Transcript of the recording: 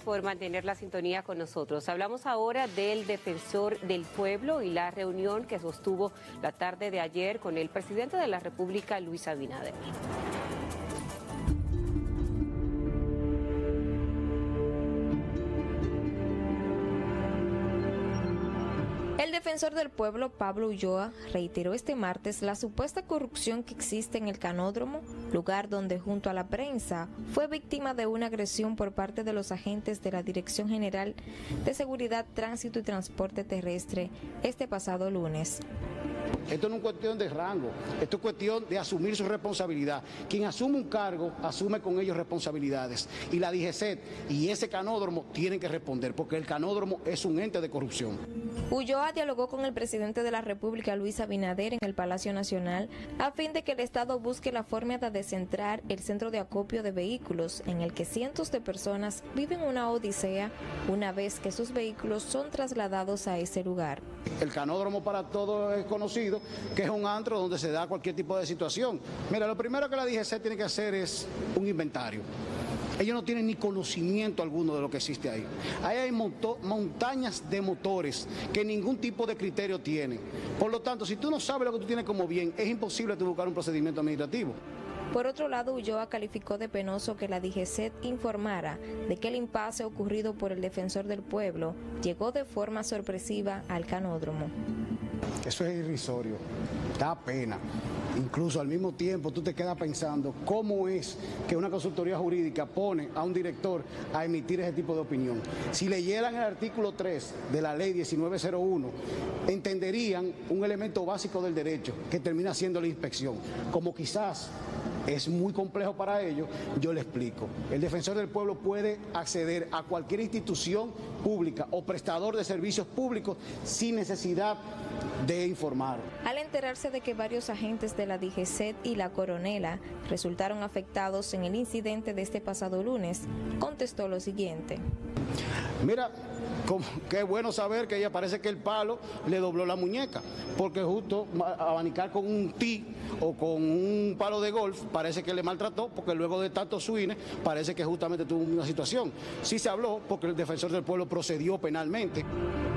Por mantener la sintonía con nosotros. Hablamos ahora del defensor del pueblo y la reunión que sostuvo la tarde de ayer con el presidente de la República, Luis Abinader. El defensor del pueblo, Pablo Ulloa, reiteró este martes la supuesta corrupción que existe en el canódromo, lugar donde junto a la prensa fue víctima de una agresión por parte de los agentes de la Dirección General de Seguridad, Tránsito y Transporte Terrestre este pasado lunes. Esto no es cuestión de rango, esto es cuestión de asumir su responsabilidad. Quien asume un cargo, asume con ellos responsabilidades. Y la DGCET y ese canódromo tienen que responder, porque el canódromo es un ente de corrupción. Ulloa dialogó con el presidente de la República, Luis Abinader, en el Palacio Nacional, a fin de que el Estado busque la forma de descentrar el centro de acopio de vehículos, en el que cientos de personas viven una odisea una vez que sus vehículos son trasladados a ese lugar. El canódromo para todos es conocido, que es un antro donde se da cualquier tipo de situación. Mira, lo primero que la DGC tiene que hacer es un inventario. Ellos no tienen ni conocimiento alguno de lo que existe ahí. Ahí hay montañas de motores que ningún tipo de criterio tienen. Por lo tanto, si tú no sabes lo que tú tienes como bien, es imposible tú buscar un procedimiento administrativo. Por otro lado, Ulloa calificó de penoso que la DGCET informara de que el impasse ocurrido por el defensor del pueblo llegó de forma sorpresiva al canódromo. Eso es irrisorio, da pena. Incluso al mismo tiempo tú te quedas pensando cómo es que una consultoría jurídica pone a un director a emitir ese tipo de opinión. Si leyeran el artículo 3 de la ley 1901, entenderían un elemento básico del derecho que termina siendo la inspección. Como quizás es muy complejo para ellos, yo le explico. El defensor del pueblo puede acceder a cualquier institución pública o prestador de servicios públicos sin necesidad de informar. Al enterarse de que varios agentes de la DGCET y la coronela resultaron afectados en el incidente de este pasado lunes, contestó lo siguiente. Mira, qué bueno saber que ella parece que el palo le dobló la muñeca, porque justo abanicar con un tee o con un palo de golf parece que le maltrató, porque luego de tantos swings parece que justamente tuvo una situación. Sí se habló porque el defensor del pueblo procedió penalmente.